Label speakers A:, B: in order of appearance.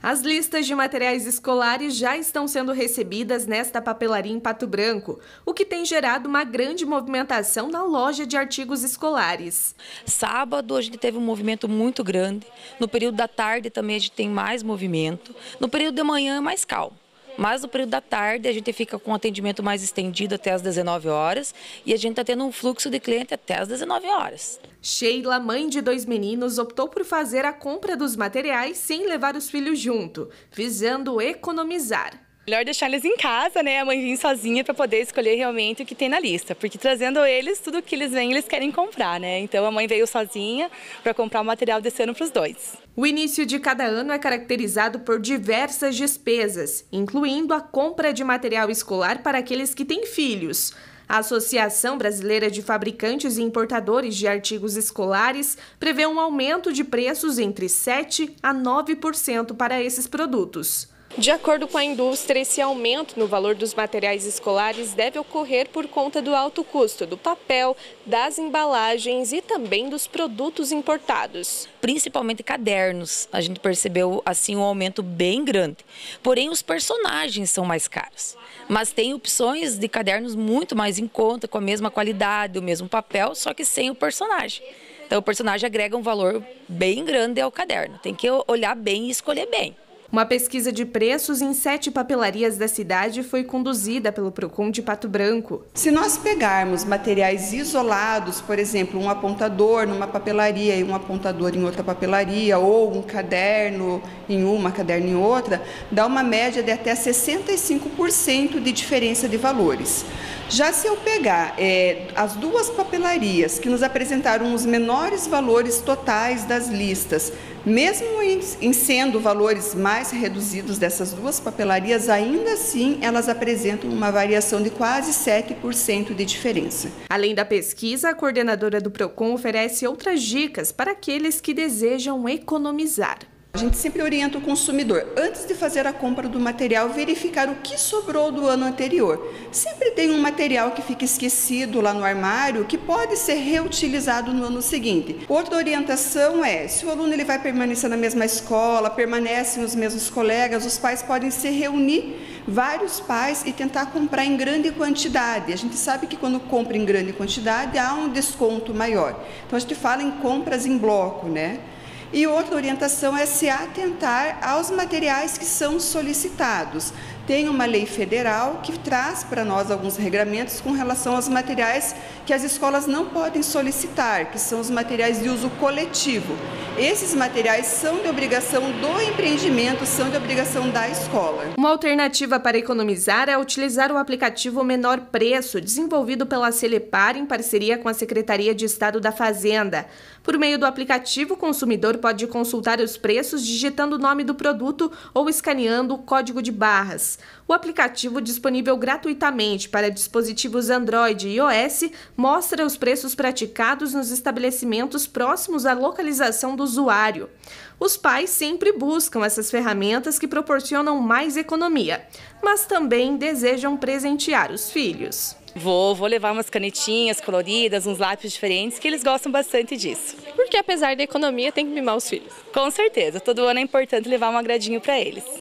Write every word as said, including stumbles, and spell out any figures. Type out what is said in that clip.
A: As listas de materiais escolares já estão sendo recebidas nesta papelaria em Pato Branco, o que tem gerado uma grande movimentação na loja de artigos escolares.
B: Sábado a gente teve um movimento muito grande, no período da tarde também a gente tem mais movimento, no período da manhã é mais calmo. Mas no período da tarde a gente fica com um atendimento mais estendido até as dezenove horas e a gente está tendo um fluxo de cliente até as dezenove horas.
A: Sheila, mãe de dois meninos, optou por fazer a compra dos materiais sem levar os filhos junto, visando economizar.
C: Melhor deixar eles em casa, né? A mãe vir sozinha para poder escolher realmente o que tem na lista. Porque trazendo eles, tudo que eles vêm, eles querem comprar, né? Então a mãe veio sozinha para comprar o material desse ano para os dois.
A: O início de cada ano é caracterizado por diversas despesas, incluindo a compra de material escolar para aqueles que têm filhos. A Associação Brasileira de Fabricantes e Importadores de Artigos Escolares prevê um aumento de preços entre sete a nove por cento para esses produtos.
D: De acordo com a indústria, esse aumento no valor dos materiais escolares deve ocorrer por conta do alto custo do papel, das embalagens e também dos produtos importados.
B: Principalmente cadernos, a gente percebeu assim um aumento bem grande. Porém, os personagens são mais caros. Mas tem opções de cadernos muito mais em conta, com a mesma qualidade, o mesmo papel, só que sem o personagem. Então, o personagem agrega um valor bem grande ao caderno. Tem que olhar bem e escolher bem.
A: Uma pesquisa de preços em sete papelarias da cidade foi conduzida pelo Procon de Pato Branco.
E: Se nós pegarmos materiais isolados, por exemplo, um apontador numa papelaria e um apontador em outra papelaria, ou um caderno em uma, caderno em outra, dá uma média de até sessenta e cinco por cento de diferença de valores. Já se eu pegar é, as duas papelarias que nos apresentaram os menores valores totais das listas, mesmo em, em sendo valores mais reduzidos dessas duas papelarias, ainda assim elas apresentam uma variação de quase sete por cento de diferença.
A: Além da pesquisa, a coordenadora do Procon oferece outras dicas para aqueles que desejam economizar.
E: A gente sempre orienta o consumidor, antes de fazer a compra do material, verificar o que sobrou do ano anterior. Sempre tem um material que fica esquecido lá no armário, que pode ser reutilizado no ano seguinte. Outra orientação é, se o aluno ele vai permanecer na mesma escola, permanecem os mesmos colegas, os pais podem se reunir, vários pais, e tentar comprar em grande quantidade. A gente sabe que quando compra em grande quantidade, há um desconto maior. Então a gente fala em compras em bloco, né? E outra orientação é se atentar aos materiais que são solicitados. Tem uma lei federal que traz para nós alguns regramentos com relação aos materiais que as escolas não podem solicitar, que são os materiais de uso coletivo. Esses materiais são de obrigação do empreendimento, são de obrigação da escola.
A: Uma alternativa para economizar é utilizar o aplicativo Menor Preço, desenvolvido pela Celepar em parceria com a Secretaria de Estado da Fazenda. Por meio do aplicativo, o consumidor pode consultar os preços digitando o nome do produto ou escaneando o código de barras. O aplicativo, disponível gratuitamente para dispositivos Android e iOS, mostra os preços praticados nos estabelecimentos próximos à localização do usuário. Os pais sempre buscam essas ferramentas que proporcionam mais economia, mas também desejam presentear os filhos.
C: Vou, vou levar umas canetinhas coloridas, uns lápis diferentes, que eles gostam bastante disso.
D: Porque apesar da economia, tem que mimar os filhos.
C: Com certeza, todo ano é importante levar um agradinho para eles.